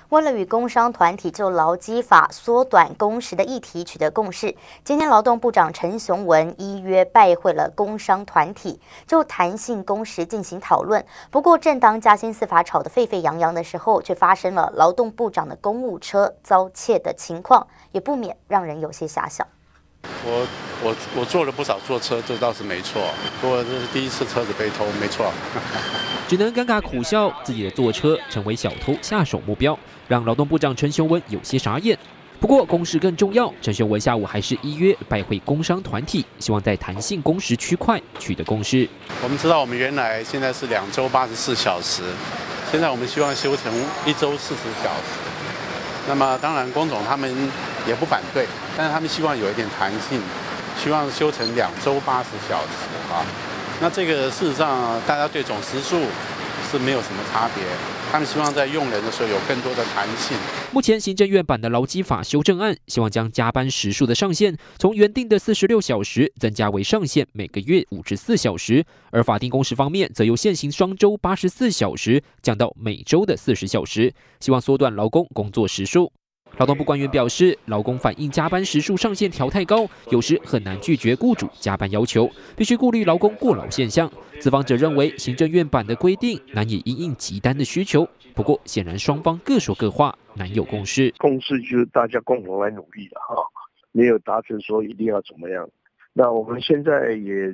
为了与工商团体就劳基法缩短工时的议题取得共识，今天劳动部长陈雄文依约拜会了工商团体，就弹性工时进行讨论。不过，正当嘉兴司法吵得沸沸扬扬的时候，却发生了劳动部长的公务车遭窃的情况，也不免让人有些遐想。 我坐了不少坐车，这倒是没错。不过这是第一次车子被偷，没错。 只能尴尬苦笑，自己的坐车成为小偷下手目标，让劳动部长陈雄文有些傻眼。不过公事更重要，陈雄文下午还是依约拜会工商团体，希望在弹性工时区块取得共识。 我们知道，我们原来现在是2周84小时，现在我们希望修成1周40小时。那么当然，工总他们也不反对，但是他们希望有一点弹性，希望修成2周80小时啊。那这个事实上，大家对总时数是没有什么差别。他们希望在用人的时候有更多的弹性。 目前行政院版的劳基法修正案，希望将加班时数的上限从原定的46小时增加为上限每个月54小时，而法定工时方面，则由现行双周84小时降到每周的40小时，希望缩短劳工工作时数。劳动部官员表示，劳工反映加班时数上限调太高，有时很难拒绝雇主加班要求，必须顾虑劳工过劳现象。资方则认为，行政院版的规定难以因应急单的需求。不过，显然双方各说各话，难有共识。 共识就是大家共同来努力的哈，没有达成说一定要怎么样。那我们现在也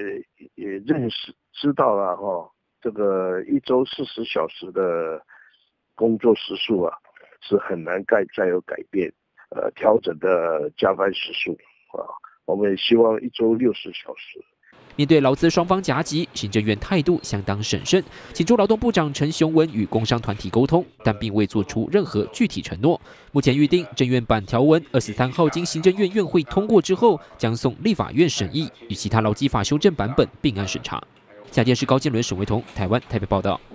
知道了哈，这个1周40小时的工作时数啊，是很难再有改变，调整的加班时数啊，我们也希望1周60小时。 面对劳资双方夹击，行政院态度相当审慎，请出劳动部长陈雄文与工商团体沟通，但并未做出任何具体承诺。目前预定政院版条文23号经行政院院会通过之后，将送立法院审议，与其他劳基法修正版本并案审查。下电视高建伦、沈维彤，台湾台北报道。